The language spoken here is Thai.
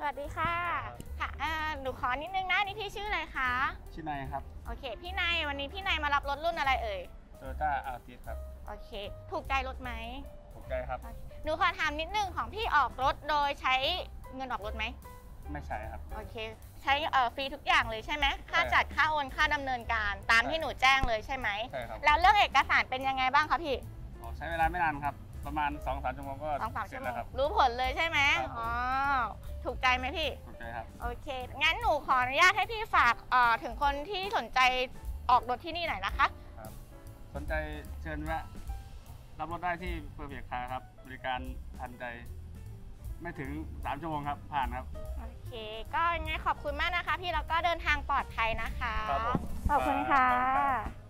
วัสดีค่ะค่ะหนูขอนิดนึงนะนี่พี่ชื่ออะไรคะชื่อนายครับโอเคพี่นายวันนี้พี่นายมารับรถรุ่นอะไรเอ่ย Toyota Altis ครับโอเคถูกใจรถไหมถูกใจครับหนูขอถามนิดนึงของพี่ออกรถโดยใช้เงินออกรถไหมไม่ใช่ครับโอเคใช้ฟรีทุกอย่างเลยใช่ไหมค่าจัดค่าโอนค่าดำเนินการตามที่หนูแจ้งเลยใช่ไหมใช่ครับแล้วเรื่องเอกสารเป็นยังไงบ้างคะพี่ใช้เวลาไม่นานครับประมาณ 2-3 ชั่วโมงก็ 2-3 เสร็ชั่วโมงจแล้วครับรู้ผลเลยใช่ไหมอ๋อถูกใจไหมพี่ถูกใจครับโอเคงั้นหนูขออนุญาตให้พี่ฝากถึงคนที่สนใจออกรถที่นี่หน่อยนะคะครับสนใจเชิญแวะรับรถได้ที่ Perfect Car ครับบริการทันใจไม่ถึง3ชั่วโมงครับผ่านครับโอเคก็ยังไงขอบคุณมากนะคะพี่แล้วก็เดินทางปลอดภัยนะคะครับผมขอบคุณค่ะ